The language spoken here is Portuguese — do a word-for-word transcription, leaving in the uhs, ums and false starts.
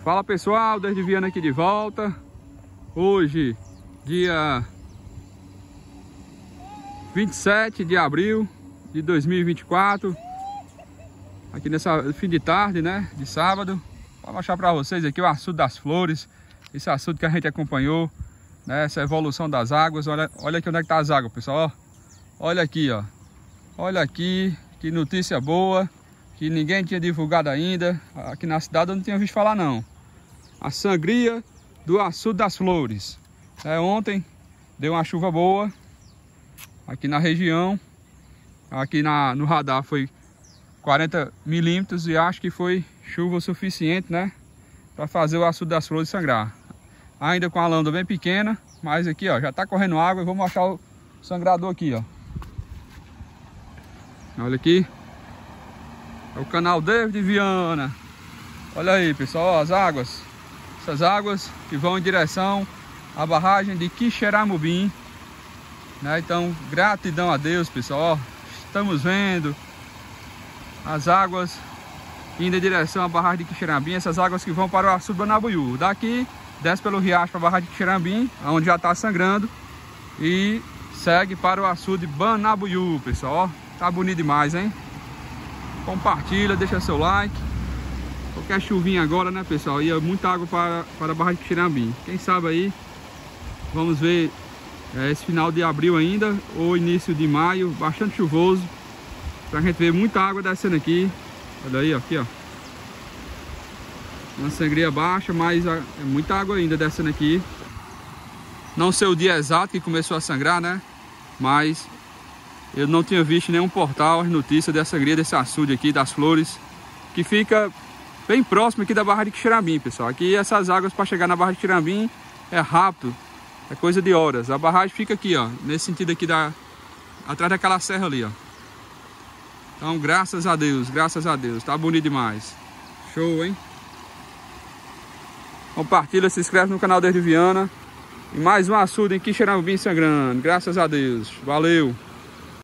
Fala pessoal, desde Viana aqui de volta. Hoje, dia vinte e sete de abril de dois mil e vinte e quatro. Aqui nessa fim de tarde, né, de sábado. Vou mostrar para vocês aqui o açude das flores. Esse açude que a gente acompanhou, né, essa evolução das águas. Olha, olha aqui onde é que tá as águas, pessoal. Olha aqui, ó. Olha aqui, que notícia boa, que ninguém tinha divulgado ainda. Aqui na cidade eu não tinha visto falar não. A sangria do açude das flores. É, ontem deu uma chuva boa aqui na região. Aqui na, no radar foi quarenta milímetros e acho que foi chuva o suficiente, né, para fazer o açude das flores sangrar. Ainda com a lâmina bem pequena, mas aqui, ó, já tá correndo água. Eu vou mostrar o sangrador aqui, ó. Olha aqui. É o canal David Viana. Olha aí, pessoal, ó, as águas. Essas águas que vão em direção à barragem de Quixeramobim, né? Então, gratidão a Deus, pessoal. Ó, estamos vendo as águas indo em direção à barragem de Quixeramobim. Essas águas que vão para o açude Banabuiú. Daqui, desce pelo riacho para a barragem de Quixeramobim, onde já está sangrando. E segue para o açude Banabuiú, pessoal. Ó, tá bonito demais, hein? Compartilha, deixa seu like. Qualquer chuvinha agora, né, pessoal? Ia muita água para, para a barragem de Quixeramobim. Quem sabe aí, vamos ver é, esse final de abril ainda, ou início de maio, bastante chuvoso, pra gente ver muita água descendo aqui. Olha aí, ó, aqui, ó. Uma sangria baixa, mas é muita água ainda descendo aqui. Não sei o dia exato que começou a sangrar, né? Mas eu não tinha visto nenhum portal, as notícias dessa sangria, desse açude aqui, das flores, que fica bem próximo aqui da barragem de Quixeramobim, pessoal. Aqui essas águas para chegar na barragem de Quixeramobim é rápido, é coisa de horas. A barragem fica aqui, ó, nesse sentido aqui, da, atrás daquela serra ali, ó. Então, graças a Deus, graças a Deus, tá bonito demais. Show, hein? Compartilha, se inscreve no canal David Viana. E mais um açude em Quixeramobim sangrando, graças a Deus. Valeu!